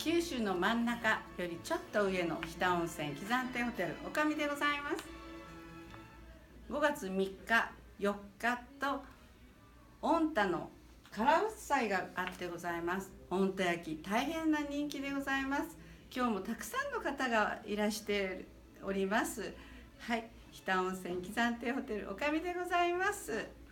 九州の真ん中よりちょっと上の日田温泉喜山亭ホテルおかみでございます。5月3日4日と御田の唐臼祭があってございます。御田焼大変な人気でございます。今日もたくさんの方がいらしております。はい、日田温泉喜山亭ホテルおかみでございます。